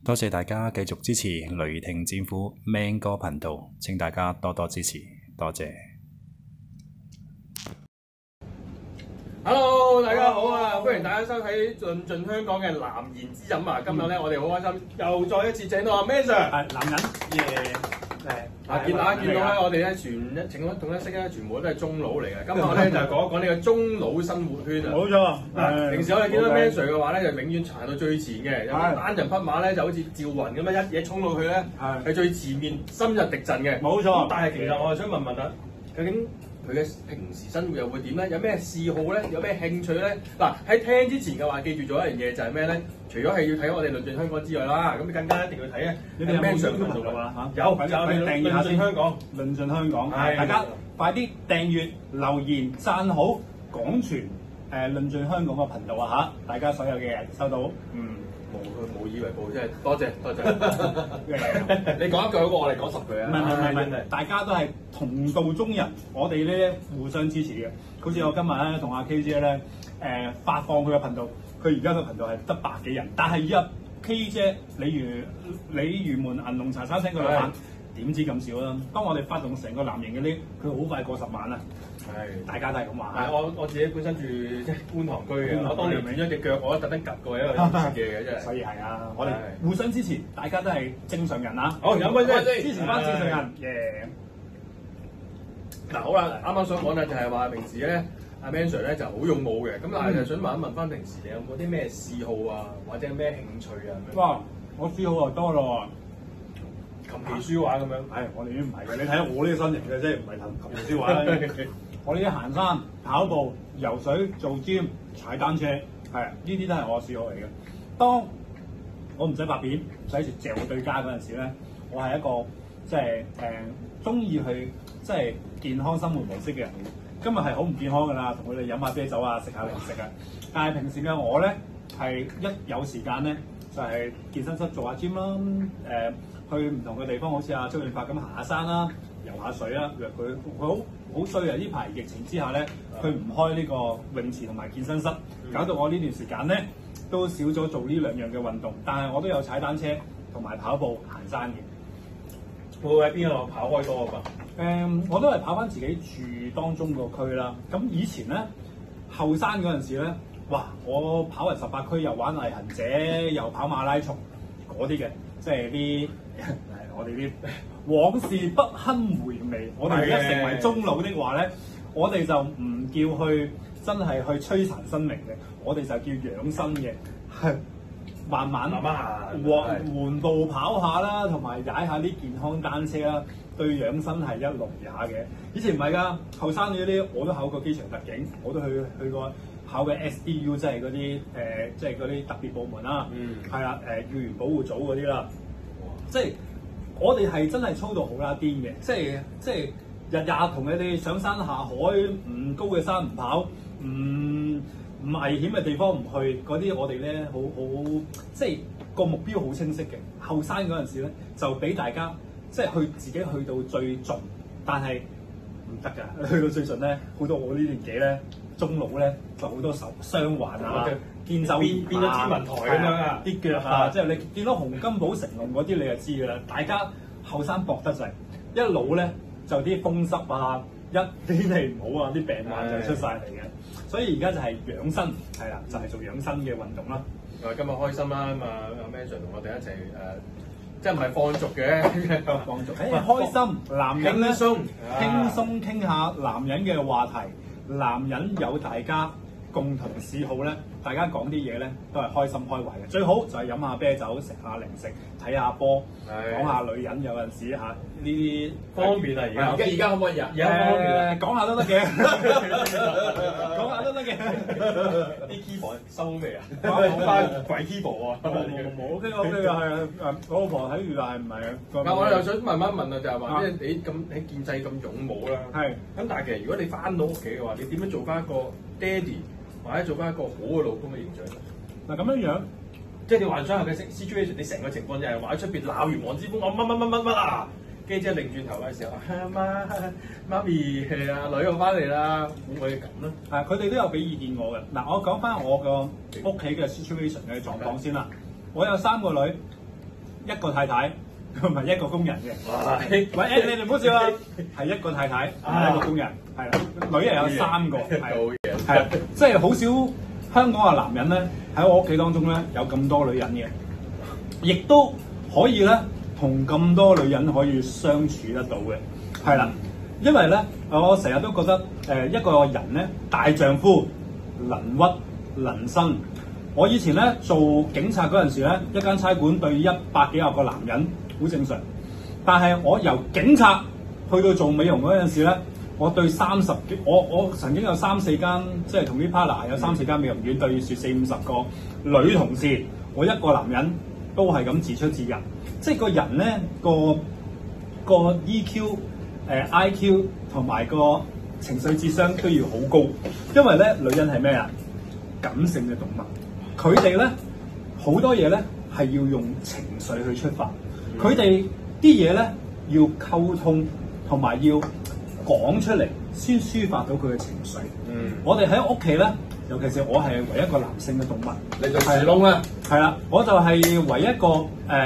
多謝大家繼續支持雷霆戰斧 Man 哥頻道，請大家多多支持，多謝。 Hello， 大家好啊！歡迎大家收睇論盡香港嘅藍言之飲啊！今日咧，我哋好開心，又再一次請到阿 Man Sir， 係男人， 見大家見到咧，我哋咧統一識咧，全部都係中佬嚟嘅。今日咧就講一講呢個中佬生活圈啊！ 冇錯。 平時我哋見到 Man Sir 嘅話咧，就永遠行到最前嘅，有啲單人匹馬咧就好似趙雲咁樣一嘢衝到去咧，係最前面深入敵陣嘅。 冇錯。 但係其實我係想問問啊，究竟佢嘅平時生活又會點咧？有咩嗜好咧？有咩興趣咧？嗱，喺聽之前嘅話，記住咗一樣嘢就係咩咧？除咗係要睇我哋論盡香港之外啦，咁你更加一定要睇咧。 你哋有冇上頻道啊？ 有，快啲訂閱下先。香港， 論盡香港，大家快啲訂閱、留言、讚好、廣傳論盡香港個頻道啊嚇！大家所有嘅人收到， 無以為報，真係多謝。你講一句好過我哋講10句啊！ 唔係，大家都係同道中人，我哋咧互相支持嘅。好似我今日咧同阿 K 姐咧發放佢嘅頻道，佢而家個頻道係得100幾人，但係依家 K 姐鯉魚門銀龍茶餐廳個老闆點知咁少啦？當我哋發動成個藍營嘅呢，佢好快過10萬啦。係，大家都係咁話。 我自己本身住即係觀塘區嘅，我當年斷咗隻腳，我都特登趌過一個食嘢嘅，真係。所以係啊，我哋互相支持，大家都係正常人啊。 好，飲杯先，支持翻正常人。 嗱，好啦，啱啱想講咧就係話平時咧阿 Man Sir 咧就好勇武嘅，咁但係就想問一問翻平時你有冇啲咩嗜好啊，或者咩興趣啊？ 哇，我嗜好就多咯喎。 琴棋書畫咁樣， 我哋已經唔係嘅。你睇下我呢個身形嘅啫，唔係琴棋書畫。我呢啲行山、跑步、游水、做 gym、踩單車，係呢啲都係我嘅嗜好嚟嘅。當我唔使拍片，唔使住嚼對家嗰陣時咧，我係一個即係中意去即係健康生活模式嘅人。今日係好唔健康㗎啦，同佢哋飲下啤酒啊，食下零食啊。但係平時嘅我咧係一有時間咧就係健身室做下 gym 啦，去唔同嘅地方，好似阿周潤發咁行下山啦、游下水啦。約佢好衰啊！呢排疫情之下咧，佢唔開呢個泳池同埋健身室，搞到我呢段時間咧都少咗做呢兩樣嘅運動。但係我都有踩單車同埋跑步行山嘅。 會喺邊度跑開多啊？ 我都係跑翻自己住當中個區啦。咁以前咧後生嗰陣時咧，哇！我跑完18區，又玩毅行者，又跑馬拉松嗰啲嘅，即係啲我哋啲往事不堪回味。我哋而家成為中老的話咧，我哋就唔叫去真係去摧殘生命嘅，我哋就叫養生嘅，係慢慢緩步跑下啦，同埋踩下啲健康單車啦，對養生係一路也嘅。以前唔係㗎，後生嗰啲我都考過機場特警，我都去過考嘅 SDU， 即係嗰啲即係嗰啲特別部門啦，係啦，要員保護組嗰啲啦，即係我哋係真係操到好啦癲嘅，即係日日同你哋上山下海，唔高嘅山唔跑，唔危險嘅地方唔去，嗰啲我哋咧好即係個目標好清晰嘅。後生嗰陣時咧，就俾大家即係自己去到最盡，但係唔得㗎，去到最盡咧，好多我呢年紀咧，中老咧就好多傷患啊，肩周炎變咗天文台咁樣啊， 啲腳啊，即係你見到洪金寶、成龍嗰啲，你就知㗎啦。大家後生搏得滯，一老咧就啲風濕啊，一天氣唔好啊，啲病患就出晒嚟嘅。所以而家就係養生，係啦，就係做養生嘅運動啦。 今日開心啦，咁阿 Man Sir 同我哋一齊即係唔係放逐嘅， 放逐，開心，男人咧輕鬆傾下男人嘅話題，男人有大家共同嗜好咧，大家講啲嘢咧都係開心開懷嘅。最好就係飲下啤酒，食下零食，睇下波，講下女人有陣時嚇呢啲方便啊！而家可唔可以？而家方便啊！ 講下都得嘅，講下都得嘅。 啲 keyboard 收未啊？講翻鬼 keyboard 喎！ 冇 OK 嘅係我老婆睇住，但係唔係啊？ 嗱，我又想問一問啊，就係話即係你咁喺建制咁勇武啦， 係咁，但係其實如果你翻到屋企嘅話，你點樣做翻一個爹哋？或者做翻一個好嘅老公嘅形象嗱咁樣， 即係你幻想下嘅 situation， 你成個情況就係話喺出邊鬧完黃之鋒，我乜啊，跟住之後擰轉頭嘅時候，媽咪係啊，女我翻嚟啦，會唔會咁咧？ 佢哋都有俾意見我嘅。嗱，我講翻我個屋企嘅 situation 嘅狀況先啦。我有3個女， 一個太太同埋一個工人嘅。 哇！ 喂，你哋唔好笑啊！係一個太太，一個工人，係啦，女又有3個，係即係好少香港嘅男人咧喺我屋企當中咧有咁多女人嘅，亦都可以咧同咁多女人可以相處得到嘅，係啦，因為咧我成日都覺得一個人咧大丈夫能屈能伸。我以前咧做警察嗰陣時咧，一間差館對100幾廿個男人好正常。但係我由警察去到做美容嗰陣時咧，我對30幾，我曾經有3、4間，即係同啲 partner 有3、4間美容院對住40、50個女同事，我一個男人都係咁自出自入。即係個人咧個 EQ、IQ 同埋個情緒智商都要好高，因為咧女人係咩啊？感性嘅動物。佢哋咧好多嘢咧係要用情緒去出發，佢哋啲嘢咧要溝通同埋要講出嚟先抒發到佢嘅情緒。我哋喺屋企咧，尤其是我係唯一一個男性嘅動物， 你做樹窿啦， 係啦，我就係唯一一個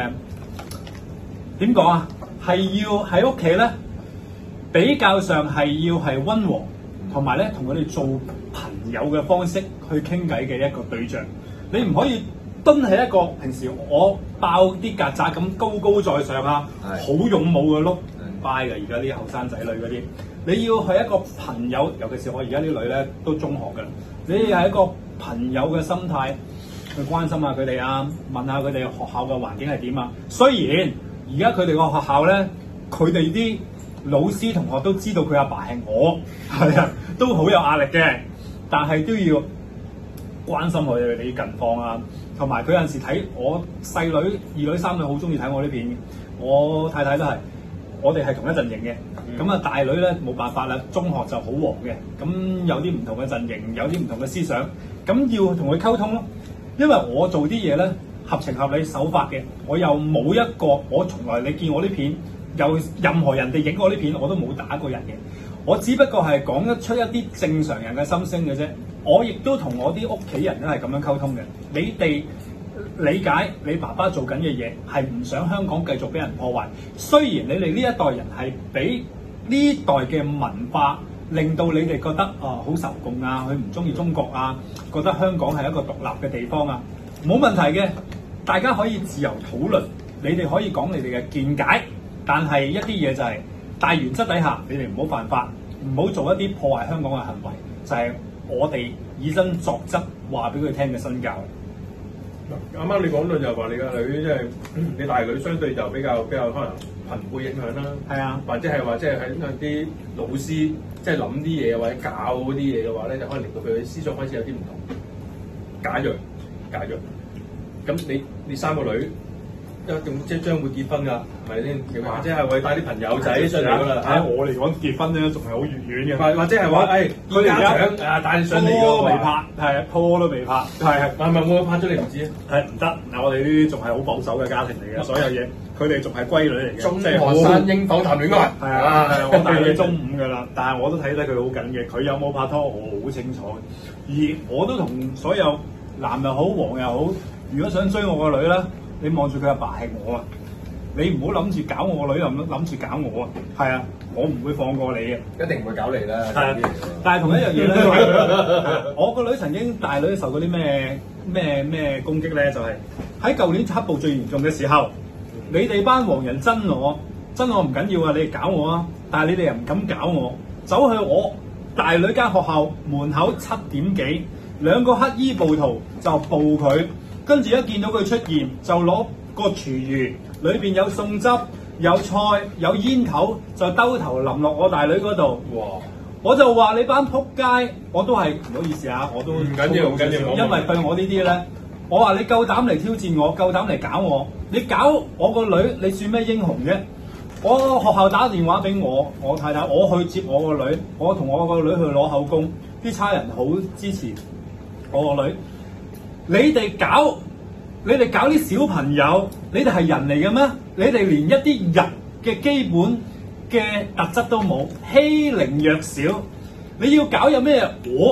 點講啊？係要喺屋企咧比較上係要係溫和，同埋咧同佢哋做朋友嘅方式去傾偈嘅一個對象。你唔可以蹲喺一個平時我爆啲曱甴咁高高在上啊，好勇武嘅碌拜嘅。而家啲後生仔女嗰啲，你要係一個朋友，尤其是我而家啲女咧都中學㗎，你係一個朋友嘅心態去關心下佢哋啊，問下佢哋學校嘅環境係點啊。雖然而家佢哋個學校咧，佢哋啲老師同學都知道佢阿爸係我，係啊，都好有壓力嘅，但係都要關心我哋啲近況啊，同埋佢有陣時睇我細女、2女、3女好中意睇我呢片，我太太都係，我哋係同一陣營嘅。咁啊大女咧冇辦法啦，中學就好黃嘅，咁有啲唔同嘅陣營，有啲唔同嘅思想，咁要同佢溝通咯。因為我做啲嘢咧合情合理守法嘅，我又冇一個，我從來你見我啲片，有任何人哋影我啲片我都冇打過人嘅，我只不過係講得出一啲正常人嘅心聲嘅啫。我亦都同我啲屋企人都係咁樣溝通嘅。你哋理解你爸爸做緊嘅嘢係唔想香港繼續俾人破壞。雖然你哋呢一代人係俾呢代嘅文化令到你哋覺得好仇共啊，佢唔中意中國啊，覺得香港係一個獨立嘅地方啊，冇問題嘅，大家可以自由討論，你哋可以講你哋嘅見解，但係一啲嘢就係大原則底下，你哋唔好犯法，唔好做一啲破壞香港嘅行為，就係我哋以身作則話俾佢聽嘅身教。 啱啱你講到就話你個女即係你大女相對就比較可能朋輩影響啦， 係啊， 或者係話即係喺啲老師即係諗啲嘢或者教嗰啲嘢嘅話咧，就可能令到佢嘅思想開始有啲唔同。假若咁你3個女一定即係將會結婚㗎，係咪先？或者係會帶啲朋友仔上嚟㗎啦。 喺我嚟講結婚咧仲係好遠嘅， 或者係話佢哋而家帶你上嚟拖未拍，係拖都未拍，係咪我拍咗你唔知啊？ 係唔得嗱，我哋呢啲仲係好保守嘅家庭嚟嘅，所有嘢佢哋仲係閨女嚟嘅， 中學生應否談戀愛？ 係啊，我大女中5㗎啦，但係我都睇得佢好緊嘅，佢有冇拍拖我好清楚，而我都同所有男又好黃又好，如果想追我個女啦，你望住佢阿爸係我啊，你唔好諗住搞我個女，又諗住搞我啊，係啊，我唔會放過你嘅， 一定唔會搞你啦。 係啊，但係同一樣嘢咧，我個女曾經大女受過啲咩攻擊咧，就係喺舊年黑暴最嚴重嘅時候，你哋班黃人憎我唔緊要啊，你哋搞我啊，但係你哋又唔敢搞我，走去我大女間學校門口7點幾，2個黑衣暴徒就捕佢。跟住一見到佢出現，就攞個廚餘，裏邊有餸汁、有菜、有煙頭，就兜頭淋落我大女嗰度。哇！我就話你班仆街，我都係唔好意思啊，我都唔緊要， 因為對我呢啲咧，我話你夠膽嚟挑戰我，夠膽嚟搞我，你搞我個女，你算咩英雄啫？我學校打電話俾我太太，我去接我個女，我同我個女去攞口供，啲差人好支持我個女。你哋搞啲小朋友，你哋係人嚟嘅咩？你哋連一啲人嘅基本嘅特質都冇，欺凌弱小。你要搞有咩？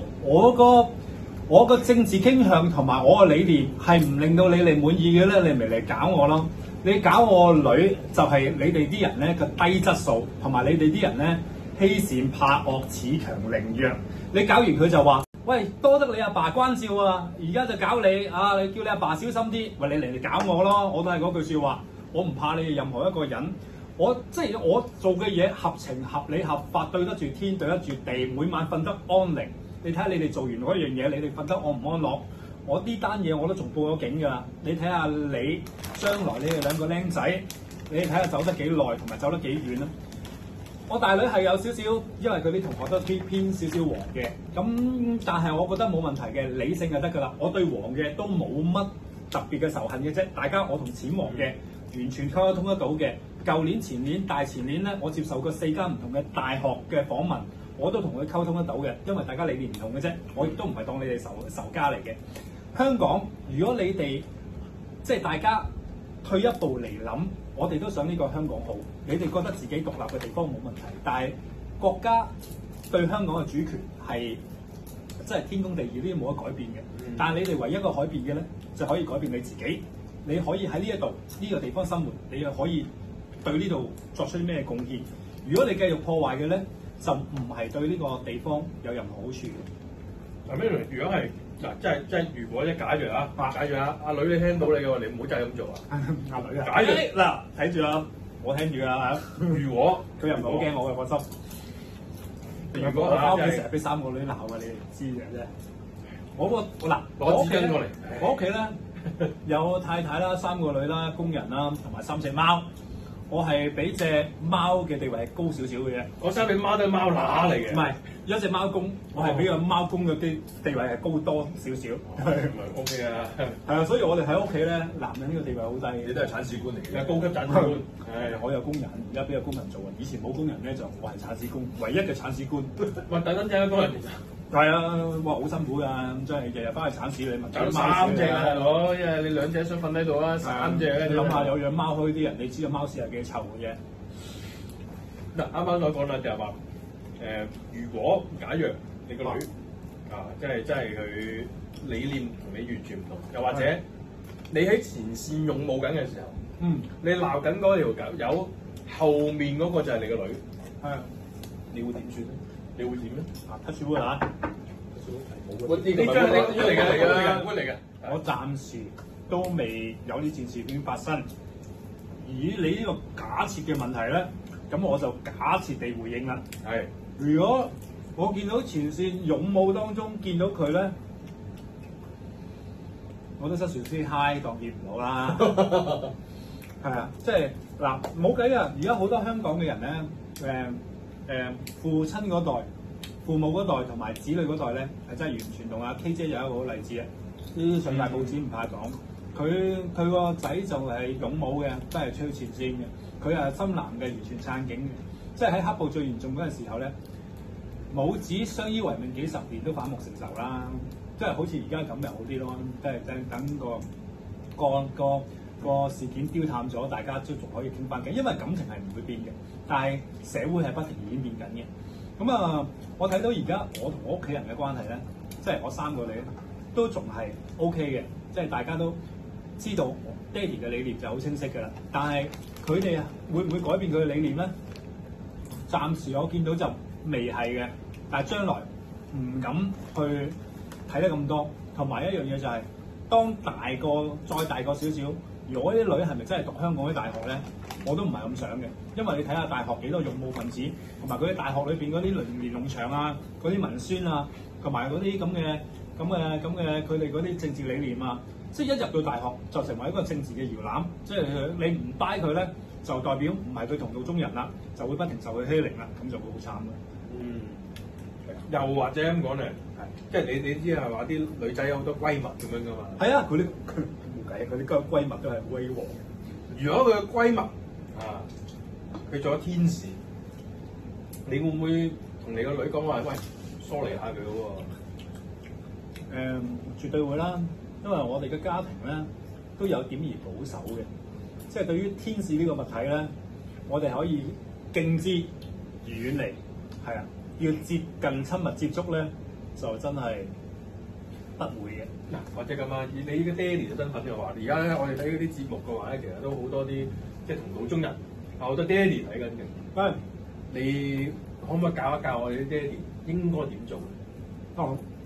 我個政治傾向同埋我個理念係唔令到你哋滿意嘅咧，你咪嚟搞我咯。 你搞我女就係你哋啲人咧個低質素，同埋你哋啲人咧欺善怕惡、恃強凌弱。你搞完佢就話：喂，多得你阿爸關照啊！而家就搞你啊！你叫你阿爸小心啲。喂，你嚟搞我咯！我都係嗰句説話，我唔怕你哋任何一個人。我做嘅嘢合情合理合法，對得住天對得住地，每晚瞓得安寧。你睇下你哋做完嗰樣嘢，你哋瞓得安唔安樂？我呢單嘢我都仲報咗警㗎啦。你睇下你將來你哋兩個僆仔，你睇下走得幾耐同埋走得幾遠啦。我大女係有少少，因為佢啲同學都偏少少黃嘅，咁但係我覺得冇問題嘅，理性就得㗎啦。我對黃嘅都冇乜特別嘅仇恨嘅啫，大家我同淺黃嘅完全溝通得到嘅。舊年、前年、大前年咧，我接受過4間唔同嘅大學嘅訪問，我都同佢溝通得到嘅，因為大家理念唔同嘅啫。我亦都唔係當你哋仇家嚟嘅。香港，如果你哋即係大家退一步嚟諗，我哋都想呢個香港好。你哋覺得自己獨立嘅地方冇問題，但係國家對香港嘅主權係真係天公地義，呢啲冇得改變嘅。但係你哋唯一一個改變嘅咧，就可以改變你自己。你可以喺呢一度呢個地方生活，你又可以對呢度作出啲咩貢獻？如果你繼續破壞嘅咧，就唔係對呢個地方有任何好處嘅。 嗱，咩？如果係嗱，即係如果假如啊，假如啊，阿女你聽到你嘅話，你唔好真係咁做啊！ 阿女啊， 假如嗱，睇住啦，我聽住啦。 如果佢又唔係好驚我嘅，放心。 如果我翻屋企成日俾3個女鬧嘅，你哋知嘅啫。我攞紙巾過嚟， 我屋企咧有太太啦、3個女啦、工人啦，同埋3隻貓。我係比隻貓嘅地位係高少少嘅啫。 我生俾貓都係貓乸嚟嘅。 唔係，有一隻貓公，我係比個貓公嘅地位係高多少少。 唔係 OK 啊。 係啊，所以我哋喺屋企咧，男人呢個地位好低。 你都係產史官嚟嘅， 高級產史官。 係，我有工人，而家俾個工人做啊。以前冇工人咧，就我係產史官，唯一嘅產史官。 喂，等等陣工人其實係啊，哇，好辛苦㗎，咁真係日日翻去鏟屎你問。 搞3隻啊，大佬，因為你2隻想瞓喺度啊，3隻咧。 你諗下有養貓開啲人，你知個貓屎係幾臭嘅啫。 嗱，啱啱所講啦，就係話如果假若你個女即係佢理念同你完全唔同，又或者你喺前線勇武緊嘅時候，你鬧緊嗰條狗友，後面嗰個就係你個女，你會點算咧？你會點咧 ？touch wood啊！ 呢張係污嚟嘅，污嚟嘅。 我暫時都未有呢件事件發生。以你呢個假設嘅問題咧，咁我就假設地回應啦。 係。 如果我見到前線勇武當中見到佢咧，我都失傳先嗨，當見唔到啦。係啊，即係嗱，冇計啊！而家好多香港嘅人咧，父親嗰代、父母嗰代同埋子女嗰代咧，係真係完全同阿 K 姐有一個好例子啊！呢啲上大報紙唔怕講，佢個仔就係勇武嘅，都係吹前線嘅。佢係深藍嘅，完全撐警嘅。即係喺黑暴最嚴重嗰陣時候咧，母子相依為命幾十年都反目成仇啦。即係好似而家咁咪好啲咯，即係等個事件丟淡咗，大家都仲可以傾翻偈，因為感情係唔會變嘅，但係社會係不停演變緊嘅。咁啊，我睇到而家我同我屋企人嘅關係咧，即係我3個女都仲係 OK 嘅，即係大家都知道爹哋嘅理念就好清晰㗎啦。但係佢哋會唔會改變佢嘅理念咧？暫時我見到就未係嘅，但係將來唔敢去睇得咁多。同埋一樣嘢就係、當再大個少少。如果啲女係咪真係讀香港啲大學咧，我都唔係咁想嘅，因為你睇下大學幾多勇武分子，同埋佢啲大學裏邊嗰啲連儂牆啊、嗰啲文宣啊，同埋嗰啲咁嘅佢哋嗰啲政治理念啊，即係一入到大學就成為一個政治嘅搖籃，即係你唔 buy 佢咧，就代表唔係佢同道中人啦，就會不停受佢欺凌啦，咁就會好慘咯。 又或者咁講咧，即係你知係話啲女仔有好多閨蜜咁樣噶嘛？ 係啊，佢啲閨蜜都係威煌。 如果佢嘅閨蜜佢做咗天使，你會唔會同你個女講話？喂，疏離下佢喎？ 絕對會啦，因為我哋嘅家庭咧都有點而保守嘅，即係對於天使呢個物體咧，我哋可以敬之而遠離，係啊，要接近親密接觸咧，就真係不會嘅。 嗱，或者咁啊，以你呢個爹哋嘅身份嘅話，而家咧我哋睇嗰啲節目嘅話咧，其實都好多啲即係同老中人，好多爹哋睇緊嘅。 喂， 你可唔可以教一教我哋啲爹哋應該點做？ 哦，